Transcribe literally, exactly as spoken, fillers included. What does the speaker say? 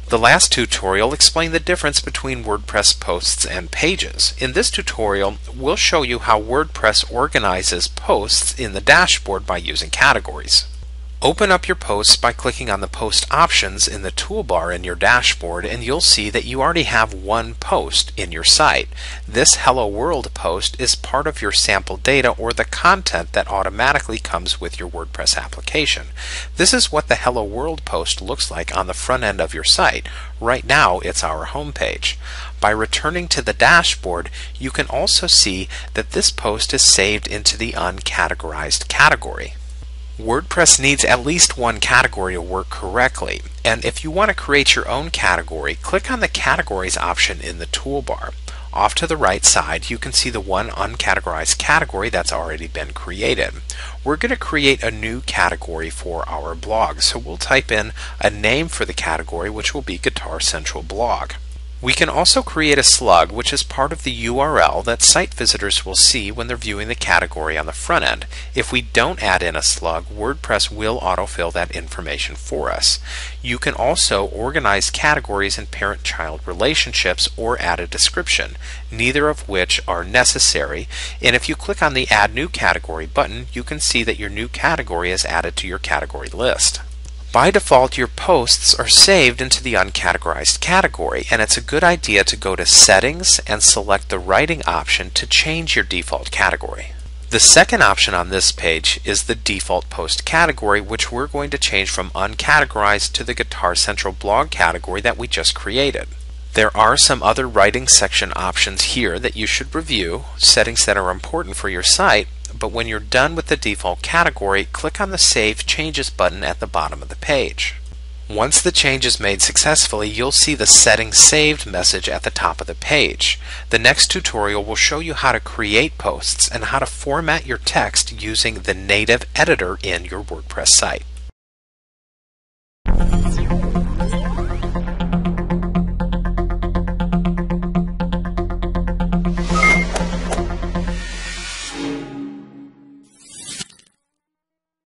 The last tutorial explained the difference between WordPress posts and pages. In this tutorial, we'll show you how WordPress organizes posts in the dashboard by using categories. Open up your posts by clicking on the post options in the toolbar in your dashboard, and you'll see that you already have one post in your site. This Hello World post is part of your sample data or the content that automatically comes with your WordPress application. This is what the Hello World post looks like on the front end of your site. Right now it's our home page. By returning to the dashboard, you can also see that this post is saved into the uncategorized category. WordPress needs at least one category to work correctly, and if you want to create your own category, click on the Categories option in the toolbar. Off to the right side, you can see the one uncategorized category that's already been created. We're going to create a new category for our blog, so we'll type in a name for the category, which will be Guitar Central Blog. We can also create a slug, which is part of the U R L that site visitors will see when they're viewing the category on the front end. If we don't add in a slug, WordPress will autofill that information for us. You can also organize categories in parent-child relationships or add a description, neither of which are necessary. And if you click on the Add New Category button, you can see that your new category is added to your category list. By default, your posts are saved into the uncategorized category, and it's a good idea to go to Settings and select the Writing option to change your default category. The second option on this page is the default post category, which we're going to change from uncategorized to the Guitar Central Blog category that we just created. There are some other writing section options here that you should review, settings that are important for your site, but when you're done with the default category, click on the Save Changes button at the bottom of the page. Once the change is made successfully, you'll see the Settings Saved message at the top of the page. The next tutorial will show you how to create posts and how to format your text using the native editor in your WordPress site.